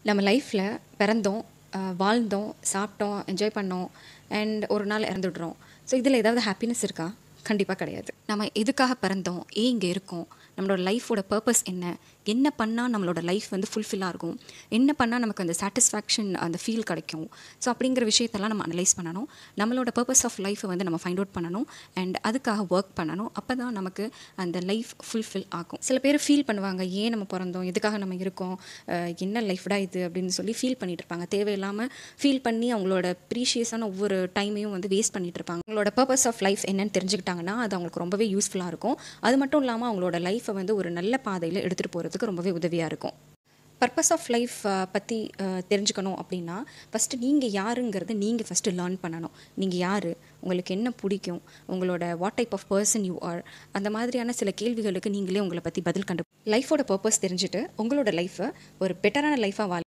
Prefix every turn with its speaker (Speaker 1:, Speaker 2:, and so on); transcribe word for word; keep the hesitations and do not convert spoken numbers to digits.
Speaker 1: நம்ம லைஃப்பில் பிறந்தோம், அ வாழ்ந்தோம், சாப்பிட்டோம், என்ஜாய் பண்ணோம் அண்ட் ஒரு நாள் இறந்துடுறோம். ஸோ இதில் ஏதாவது ஹாப்பினஸ் இருக்கா? கண்டிப்பாக கிடையாது. நம்ம எதுக்காக பிறந்தோம்? ஏன் இங்கே இருக்கோம்? நம்மளோட லைஃபோட பர்பஸ் என்ன? என்ன பண்ணால் நம்மளோட லைஃப் வந்து ஃபுல்ஃபில்லாக இருக்கும்? என்ன பண்ணால் நமக்கு அந்த சாட்டிஸ்ஃபேக்ஷன், அந்த ஃபீல் கிடைக்கும்? ஸோ அப்படிங்கிற விஷயத்தெல்லாம் நம்ம அனலைஸ் பண்ணணும். நம்மளோட பர்பஸ் ஆஃப் லைஃப்பை வந்து நம்ம ஃபைண்ட் அவுட் பண்ணணும் அண்ட் அதுக்காக ஒர்க் பண்ணணும். அப்போ தான் நமக்கு அந்த லைஃப் ஃபுல்ஃபில் ஆகும். சில பேர் ஃபீல் பண்ணுவாங்க, ஏன் நம்ம பிறந்தோம், எதுக்காக நம்ம இருக்கோம், அஹ் என்ன லைஃப்டா இது அப்படின்னு சொல்லி ஃபீல் பண்ணிட்டு இருப்பாங்க. தேவையில்லாமல் ஃபீல் பண்ணி அவங்களோட ப்ரீஷியஸான ஒவ்வொரு டைமையும் வந்து வேஸ்ட் பண்ணிட்டு இருப்பாங்க. அவங்களோட பர்பஸ் ஆஃப் லைஃப் என்னன்னு தெரிஞ்சுக்கிட்டாங்கன்னா அது அவங்களுக்கு ரொம்பவே யூஸ்ஃபுல்லாக இருக்கும். அது மட்டும் இல்லாமல் அவங்களோட லைஃப்பை வந்து ஒரு நல்ல பாதையில் எடுத்துகிட்டு போகிறதுக்கு ரொம்பவே உதவியாக இருக்கும். பர்பஸ் ஆஃப் லைஃப் பற்றி தெரிஞ்சுக்கணும் அப்படின்னா ஃபஸ்ட்டு நீங்கள் யாருங்கிறது நீங்கள் ஃபஸ்ட்டு லேர்ன் பண்ணணும். நீங்கள் யார், உங்களுக்கு என்ன பிடிக்கும், உங்களோட what type of person you are, அந்த மாதிரியான சில கேள்விகளுக்கு நீங்களே உங்களை பற்றி பதில் கண்டு லைஃபோட பர்பஸ் தெரிஞ்சுட்டு உங்களோட லைஃப்பை ஒரு பெட்டரான லைஃபாக வாழ